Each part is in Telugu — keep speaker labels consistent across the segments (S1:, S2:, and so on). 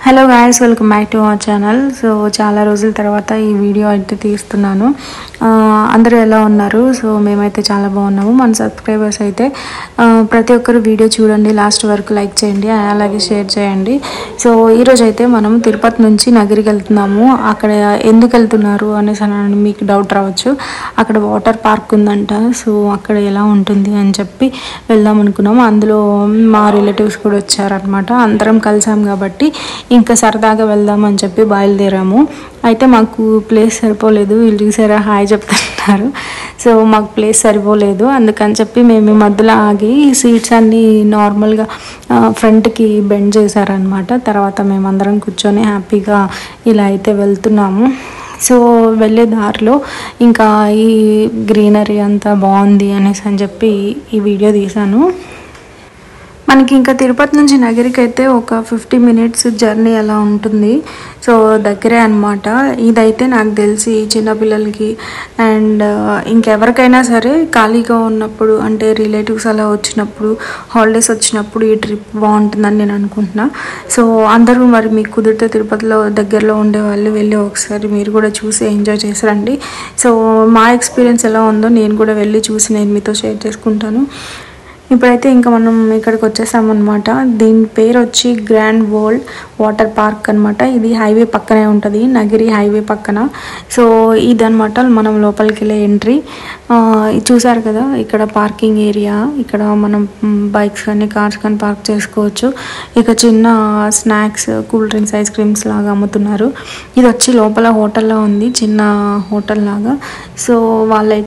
S1: Hello guys, welcome back to our channel. So చాలా రోజుల తర్వాత ఈ వీడియో అయితే తీస్తున్నాను. అందరూ ఎలా ఉన్నారు? సో మేమైతే చాలా బాగున్నాము. మన సబ్స్క్రైబర్స్ అయితే ప్రతి ఒక్కరు వీడియో చూడండి, లాస్ట్ వరకు లైక్ చేయండి, అలాగే షేర్ చేయండి. సో ఈరోజు అయితే మనం తిరుపతి నుంచి నగిరికి వెళ్తున్నాము. అక్కడ ఎందుకు వెళ్తున్నారు అనేసి అని మీకు డౌట్ రావచ్చు. అక్కడ వాటర్ పార్క్ ఉందంట. సో అక్కడ ఎలా ఉంటుంది అని చెప్పి వెళ్దాం అనుకున్నాము. అందులో మా రిలేటివ్స్ కూడా వచ్చారనమాట. అందరం కలిసాం కాబట్టి ఇంకా సరదాగా వెళ్దామని చెప్పి బయలుదేరాము. అయితే మాకు ప్లేస్ సరిపోలేదు. వీళ్ళు చూసారా హాయ్ చెప్తున్నారు. సో మాకు ప్లేస్ సరిపోలేదు, అందుకని చెప్పి మేము మధ్యలో ఆగి సీట్స్ అన్నీ నార్మల్గా ఫ్రంట్కి బెండ్ చేశారనమాట. తర్వాత మేమందరం కూర్చొని హ్యాపీగా ఇలా అయితే వెళ్తున్నాము. సో వెళ్ళే దారిలో ఇంకా ఈ గ్రీనరీ అంతా బాగుంది అనేసి అని చెప్పి ఈ వీడియో తీశాను. మనకి ఇంకా తిరుపతి నుంచి నగిరికి అయితే ఒక 50 minutes జర్నీ అలా ఉంటుంది. సో దగ్గరే అనమాట. ఇదైతే నాకు తెలిసి చిన్నపిల్లలకి అండ్ ఇంకెవరికైనా సరే ఖాళీగా ఉన్నప్పుడు, అంటే రిలేటివ్స్ అలా వచ్చినప్పుడు, హాలిడేస్ వచ్చినప్పుడు ఈ ట్రిప్ బాగుంటుందని నేను అనుకుంటున్నా. సో అందరూ మరి మీకు కుదిరితే తిరుపతిలో దగ్గరలో ఉండే వాళ్ళు వెళ్ళి ఒకసారి మీరు కూడా చూసి ఎంజాయ్ చేసిరండి. సో మా ఎక్స్పీరియన్స్ ఎలా ఉందో నేను కూడా వెళ్ళి చూసి నేను మీతో షేర్ చేసుకుంటాను. ఇప్పుడైతే ఇంకా మనం ఇక్కడికి వచ్చేసామన్నమాట. దీని పేరు వచ్చి గ్రాండ్ వరల్డ్ వాటర్ పార్క్ అనమాట. ఇది హైవే పక్కనే ఉంటుంది, నగిరి హైవే పక్కన. సో ఇదనమాట మనం లోపలికి వెళ్ళే ఎంట్రీ. చూసారు కదా, ఇక్కడ పార్కింగ్ ఏరియా. ఇక్కడ మనం బైక్స్ కానీ కార్స్ కానీ పార్క్ చేసుకోవచ్చు. ఇక చిన్న snacks, cool drinks, ice creams లాగా అమ్ముతున్నారు. ఇది వచ్చి లోపల హోటల్లా ఉంది, చిన్న హోటల్ లాగా. సో వాళ్ళైతే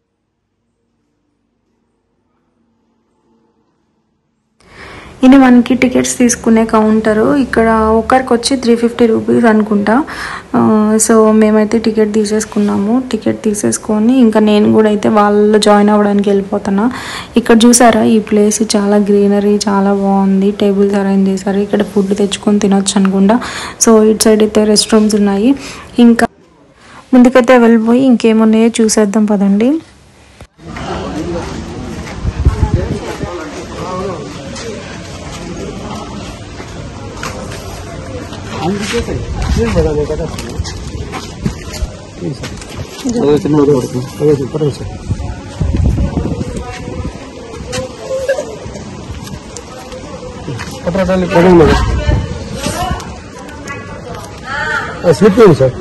S1: ఇది మనకి టికెట్స్ తీసుకునే కౌంటరు. ఇక్కడ ఒకరికి వచ్చి 350 రూపీస్ అనుకుంటా. సో మేమైతే టికెట్ తీసేసుకున్నాము. టికెట్ తీసేసుకొని ఇంకా నేను కూడా అయితే వాళ్ళు జాయిన్ అవ్వడానికి వెళ్ళిపోతున్నా. ఇక్కడ చూసారా, ఈ ప్లేస్ చాలా గ్రీనరీ, చాలా బాగుంది. టేబుల్స్ అరేంజ్ చేశారు. ఇక్కడ ఫుడ్ తెచ్చుకొని తినొచ్చు అనుకుంటా. సో ఇటు సైడ్ అయితే రెస్ట్ రూమ్స్ ఉన్నాయి. ఇంకా ముందుకైతే వెళ్ళిపోయి ఇంకేమున్నాయో చూసేద్దాం పదండి.
S2: स्लिप सर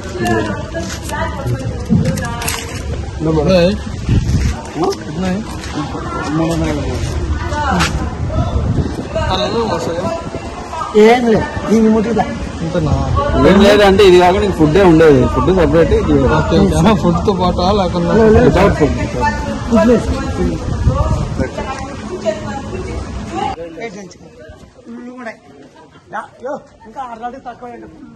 S3: ఏం లేదంటే ఇది కాకుండా ఫుడ్ ఉండేది. ఫుడ్ సపరేట్,
S2: ఫుడ్ తో పాటు లేకుండా
S3: ఫుడ్.
S2: ఇంకా ఆల్రెడీ తక్కువ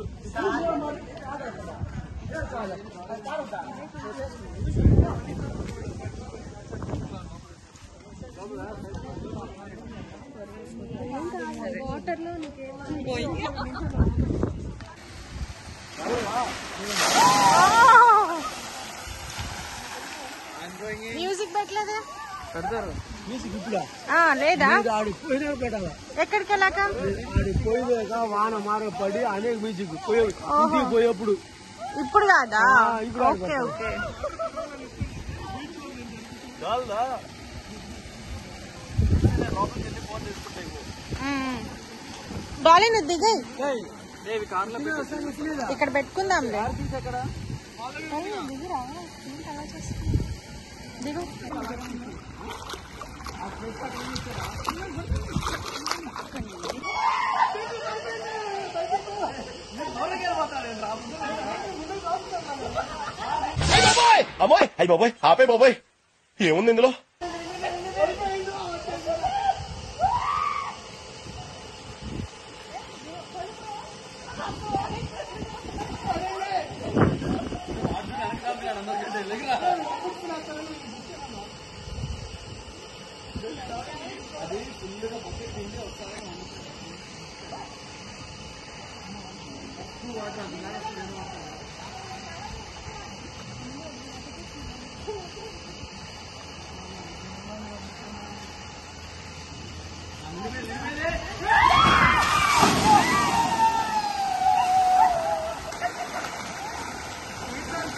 S4: మ్యూజిక్ పెట్టలేదా?
S2: మ్యూజిక్ ఇప్పుడా
S4: లేదా?
S2: ఆడిపోయినా పెట్టాలా?
S4: ఎక్కడికి వెళ్ళాక
S2: ఆడిపోయినాక వాన మార పడి అనేక మ్యూజిక్ ఇంటికి పోయేప్పుడు.
S4: ఇప్పుడు కాదా?
S2: ఇప్పుడు
S4: ఓకే ఓకే. డాలీ నువ్వు దిగాయి, ఇక్కడ పెట్టుకుందాం. దిగు.
S5: అమ్మాయి అయ్యి బాబోయ్, ఆపే బాబోయ్, ఏముంది ఇందులో?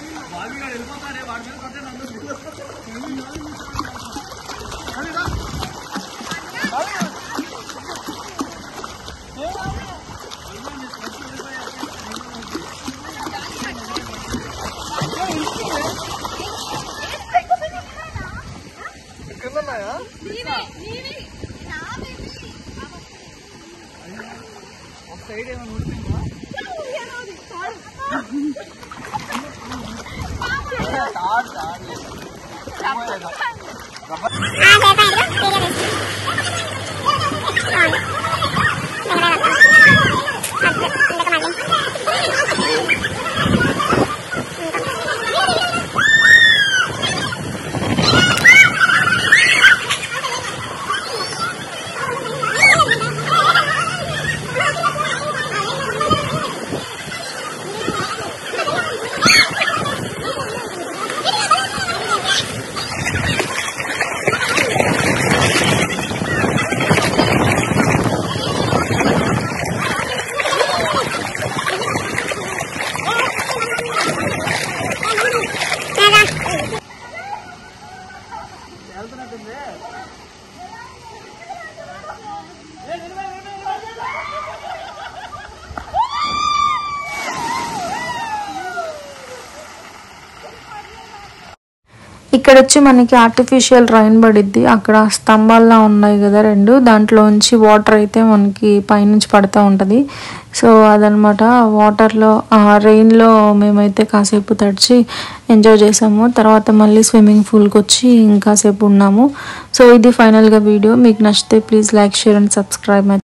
S1: ఇక్కడ వచ్చి మనకి ఆర్టిఫిషియల్ రైన్ పడిద్ది. అక్కడ స్తంభాల్లా ఉన్నాయి కదా రెండు, దాంట్లోంచి వాటర్ అయితే మనకి పైనుంచి పడుతూ ఉంటుంది. సో అదనమాట వాటర్లో రెయిన్లో మేమైతే కాసేపు తడిచి ఎంజాయ్ చేసాము. తర్వాత మళ్ళీ స్విమ్మింగ్ పూల్కి వచ్చి ఇంకాసేపు ఉన్నాము. సో ఇది ఫైనల్గా వీడియో. మీకు నచ్చితే please like, share and subscribe.